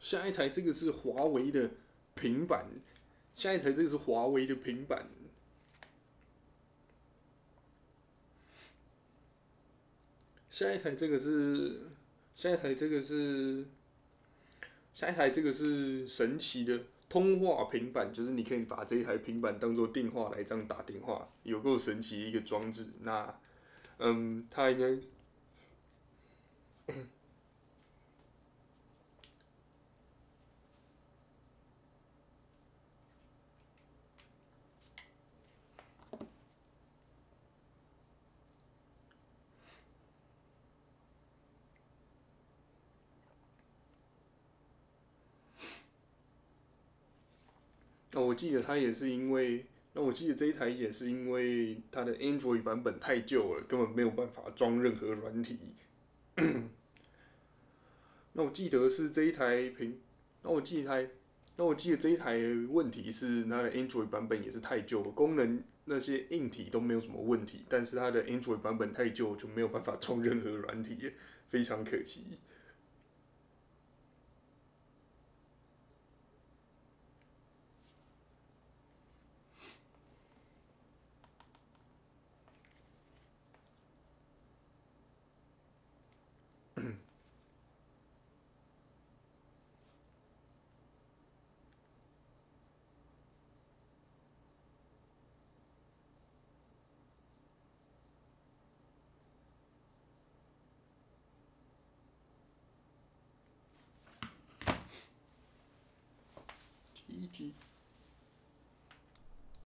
下一台这个是华为的平板，下一台这个是华为的平板，下一台这个是，下一台这个是，下一台这个是神奇的通话平板，就是你可以把这一台平板当做电话来这样打电话，有够神奇的一个装置。那它应该那我记得它也是因为，那我记得这一台也是因为它的 Android 版本太旧了，根本没有办法装任何软体。那我记得是这一台平，那我记得台，那我记得这一台问题是它的 Android 版本也是太旧了，功能那些硬体都没有什么问题，但是它的 Android 版本太旧，就没有办法装任何软体，非常可惜。GG。